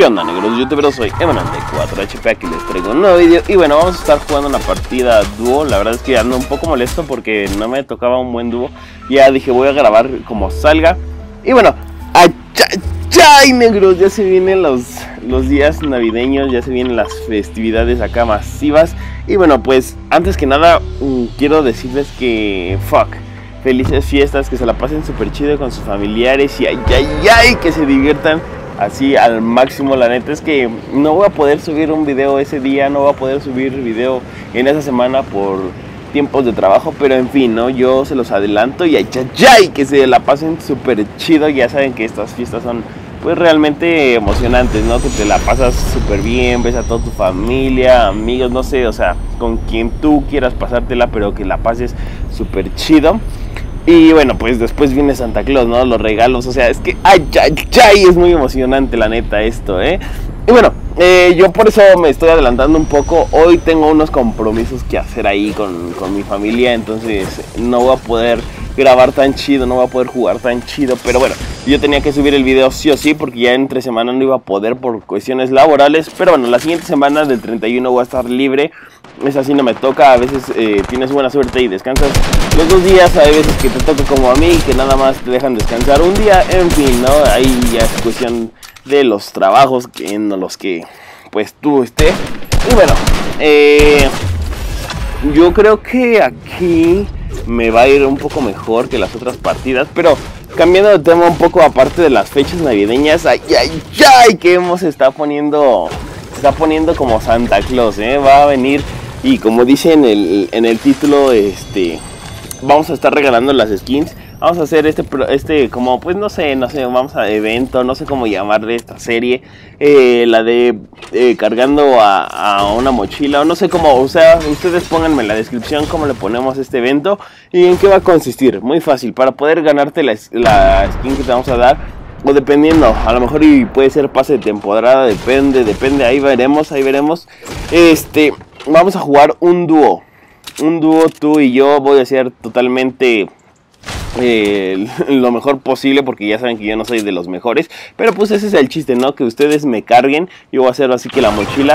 ¿Qué onda, negros youtuberos? Soy Emanuel4HP, aquí les traigo un nuevo video. Y bueno, vamos a estar jugando una partida dúo. La verdad es que ando un poco molesto porque no me tocaba un buen dúo. Ya dije, voy a grabar como salga. Y bueno, ¡ay, negros! Ya se vienen los días navideños, ya se vienen las festividades acá masivas. Y bueno, pues antes que nada quiero decirles que felices fiestas, que se la pasen súper chido con sus familiares y que se diviertan así al máximo. La neta es que no voy a poder subir un video ese día, no voy a poder subir video en esa semana por tiempos de trabajo, pero en fin, ¿no? Yo se los adelanto y que se la pasen súper chido. Ya saben que estas fiestas son pues realmente emocionantes, ¿no? Que te la pasas súper bien, ves a toda tu familia, amigos, no sé, o sea, con quien tú quieras pasártela, pero que la pases súper chido. Y bueno, pues después viene Santa Claus, ¿no? Los regalos, o sea, es que es muy emocionante la neta esto, ¿eh? Y bueno, yo por eso me estoy adelantando un poco. Hoy tengo unos compromisos que hacer ahí con mi familia, entonces no voy a poder grabar tan chido, no voy a poder jugar tan chido. Pero bueno, yo tenía que subir el video sí o sí, porque ya entre semana no iba a poder por cuestiones laborales. Pero bueno, la siguiente semana del 31 voy a estar libre. Esa sí no me toca, a veces tienes buena suerte y descansas los 2 días, hay veces que te toca como a mí, que nada más te dejan descansar un día, en fin, ¿no? Ahí ya es cuestión de los trabajos en los que pues tú estés. Y bueno, yo creo que aquí me va a ir un poco mejor que las otras partidas, pero cambiando de tema un poco, aparte de las fechas navideñas, que se está poniendo como Santa Claus, va a venir. Y como dice en el título, vamos a estar regalando las skins. Vamos a hacer como, pues no sé, vamos a evento, no sé cómo llamarle esta serie. La de cargando a una mochila, o no sé cómo, o sea, ustedes pónganme en la descripción cómo le ponemos este evento y en qué va a consistir. Muy fácil, para poder ganarte la skin que te vamos a dar. O dependiendo, a lo mejor y puede ser pase de temporada, depende, ahí veremos. Vamos a jugar un dúo, tú y yo. Voy a hacer totalmente lo mejor posible, porque ya saben que yo no soy de los mejores, pero pues ese es el chiste, ¿no? Que ustedes me carguen, yo voy a hacer así que la mochila,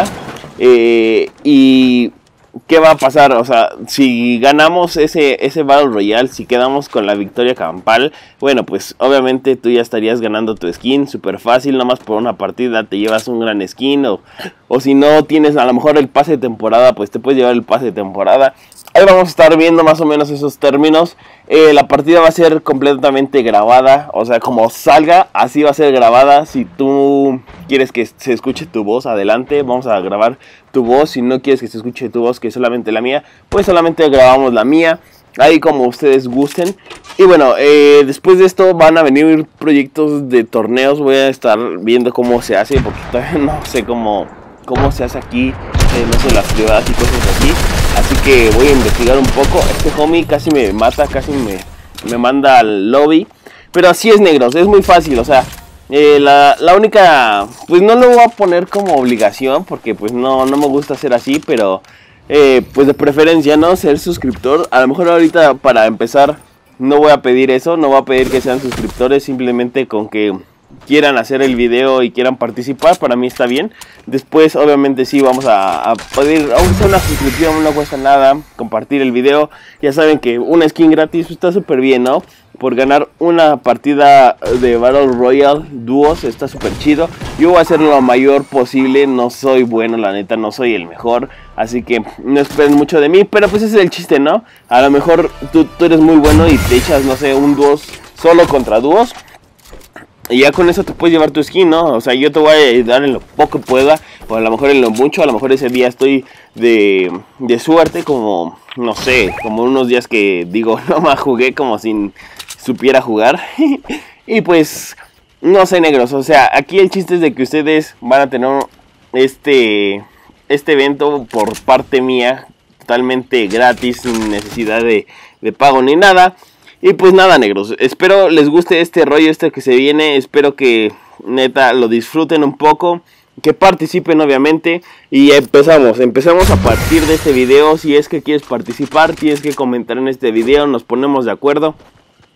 y ¿qué va a pasar? O sea, si ganamos ese Battle Royale, si quedamos con la victoria campal, bueno, pues obviamente tú ya estarías ganando tu skin, súper fácil, nada más por una partida te llevas un gran skin, o si no tienes a lo mejor el pase de temporada, pues te puedes llevar el pase de temporada. Ahí vamos a estar viendo más o menos esos términos. La partida va a ser completamente grabada, o sea, como salga, así va a ser grabada. Si tú quieres que se escuche tu voz, adelante, vamos a grabar tu voz. Si no quieres que se escuche tu voz, que es solamente la mía, pues solamente grabamos la mía, ahí como ustedes gusten. Y bueno, después de esto van a venir proyectos de torneos. Voy a estar viendo cómo se hace, porque todavía no sé cómo se hace aquí, no sé, las ciudades y cosas así. Así que voy a investigar un poco. Este homie casi me mata, casi me manda al lobby. Pero así es, negros, es muy fácil, o sea, la única, pues no lo voy a poner como obligación, porque pues no me gusta hacer así, pero pues de preferencia, ¿no? Ser suscriptor. A lo mejor ahorita para empezar no voy a pedir eso, no voy a pedir que sean suscriptores, simplemente con que quieran hacer el video y quieran participar, para mí está bien. Después obviamente sí vamos a pedir, aunque sea una suscripción, no cuesta nada compartir el video. Ya saben que una skin gratis está súper bien, ¿no? Por ganar una partida de Battle Royale dúos está súper chido. Yo voy a hacer lo mayor posible, no soy bueno, la neta, no soy el mejor, así que no esperen mucho de mí, pero pues ese es el chiste, ¿no? A lo mejor tú eres muy bueno y te echas, no sé, un dúos solo contra dúos, y ya con eso te puedes llevar tu skin, ¿no? O sea, yo te voy a ayudar en lo poco que pueda, o a lo mejor en lo mucho. A lo mejor ese día estoy de suerte, como, no sé, como unos días que digo, no más jugué como si supiera jugar. Y pues, no sé, negros, o sea, aquí el chiste es de que ustedes van a tener este evento por parte mía, totalmente gratis, sin necesidad de pago ni nada. Y pues nada, negros, espero les guste este rollo, que se viene. Espero que neta lo disfruten un poco, que participen obviamente. Y empezamos a partir de este video. Si es que quieres participar, tienes que comentar en este video, nos ponemos de acuerdo.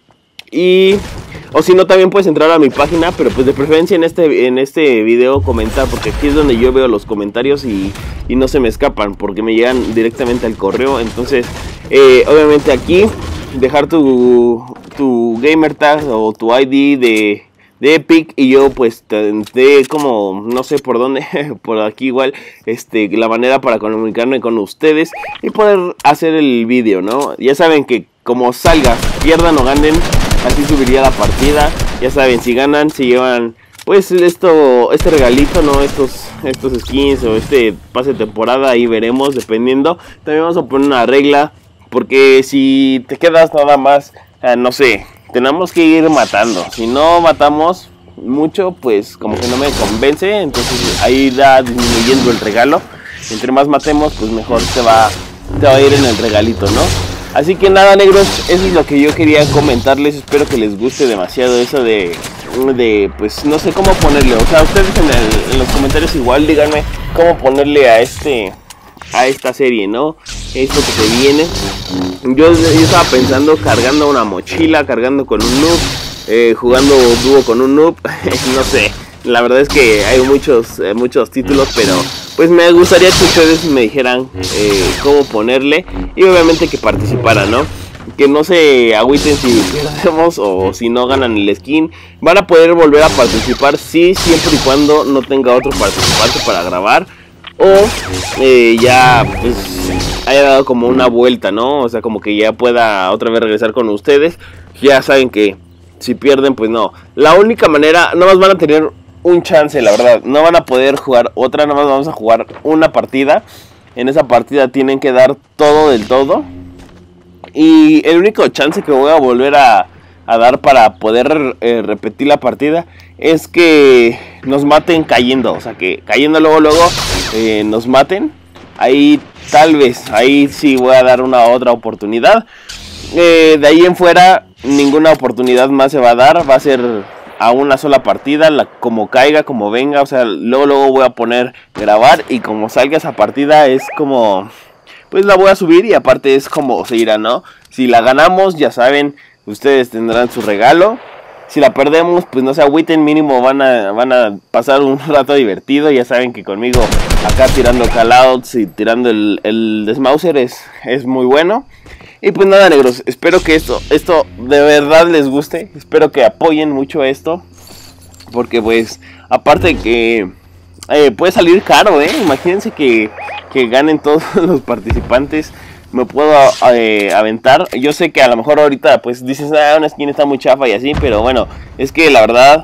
Y o si no, también puedes entrar a mi página, pero pues de preferencia en este video comentar, porque aquí es donde yo veo los comentarios y no se me escapan, porque me llegan directamente al correo. Entonces, obviamente aquí dejar tu gamer tag o tu ID de Epic, y yo pues te como no sé por dónde, por aquí igual, la manera para comunicarme con ustedes y poder hacer el vídeo, ¿no? Ya saben que como salga, pierdan o ganen, así subiría la partida. Ya saben, si ganan, se llevan pues este regalito, ¿no? Estos skins o pase de temporada, ahí veremos, dependiendo. También vamos a poner una regla, porque si te quedas nada más, no sé, tenemos que ir matando. Si no matamos mucho, pues como que no me convence. Entonces ahí va disminuyendo el regalo. Entre más matemos, pues mejor te va a ir en el regalito, ¿no? Así que nada, negros, eso es lo que yo quería comentarles. Espero que les guste demasiado eso de pues no sé cómo ponerle. O sea, ustedes en los comentarios igual díganme cómo ponerle a esta serie, ¿no? Esto que se viene. Yo estaba pensando cargando una mochila, cargando con un noob, jugando dúo con un noob. No sé, la verdad es que hay muchos títulos, pero pues me gustaría que ustedes me dijeran cómo ponerle, y obviamente que participaran, ¿no? Que no se agüiten si perdemos o si no ganan el skin. Van a poder volver a participar, sí, siempre y cuando no tenga otro participante para grabar, o ya pues haya dado como una vuelta, ¿no? O sea, como que ya pueda otra vez regresar con ustedes. Ya saben que si pierden, pues no. La única manera, no más van a tener un chance, la verdad. No van a poder jugar otra, nada más vamos a jugar una partida. En esa partida tienen que dar todo del todo. Y el único chance que voy a volver a dar para poder repetir la partida es que nos maten cayendo. O sea, que cayendo luego nos maten. Ahí tal vez, ahí sí voy a dar una otra oportunidad. De ahí en fuera ninguna oportunidad más se va a dar. Va a ser a una sola partida, como caiga, como venga. O sea, luego voy a poner grabar, y como salga esa partida es como pues la voy a subir, y aparte es como se irá, ¿no? Si la ganamos, ya saben, ustedes tendrán su regalo. Si la perdemos, pues no se agüiten, mínimo van a pasar un rato divertido. Ya saben que conmigo acá tirando callouts y tirando el desmauser es muy bueno. Y pues nada, negros, espero que esto de verdad les guste. Espero que apoyen mucho esto, porque pues aparte que puede salir caro, imagínense que ganen todos los participantes. Me puedo aventar. Yo sé que a lo mejor ahorita pues dices, una skin está muy chafa y así, pero bueno, es que la verdad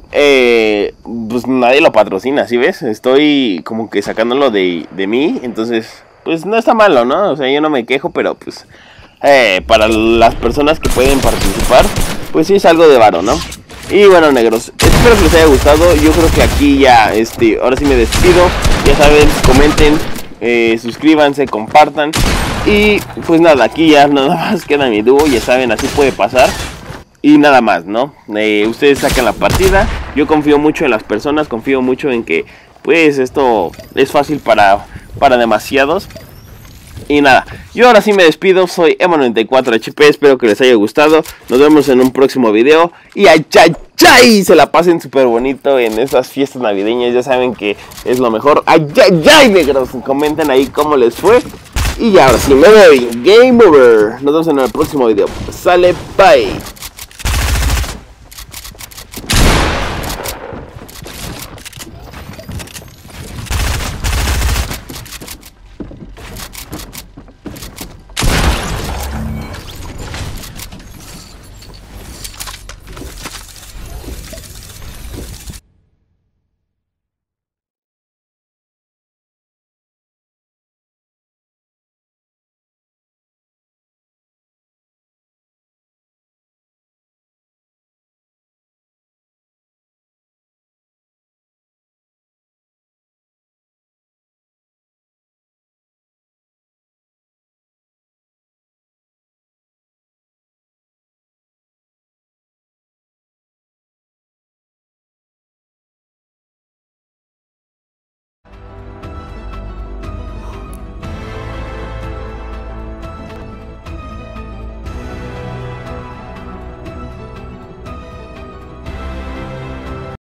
pues nadie lo patrocina, ¿sí ves? Estoy como que sacándolo de mí, entonces pues no está malo, ¿no? O sea, yo no me quejo, pero pues para las personas que pueden participar, pues sí es algo de varo, ¿no? Y bueno, negros, espero que les haya gustado. Yo creo que aquí ya, ahora sí me despido. Ya saben, comenten, suscríbanse, compartan. Y pues nada, aquí ya nada más queda mi dúo, ya saben, así puede pasar. Y nada más, ¿no? Ustedes sacan la partida. Yo confío mucho en las personas, confío mucho en que pues esto es fácil para demasiados. Y nada, yo ahora sí me despido, soy Emo94HP, espero que les haya gustado. Nos vemos en un próximo video. Y ay, se la pasen súper bonito en esas fiestas navideñas, ya saben que es lo mejor. Ay, negros, comenten ahí cómo les fue. Y ya ahora sí me voy, game over. Nos vemos en el próximo video. Sale, bye.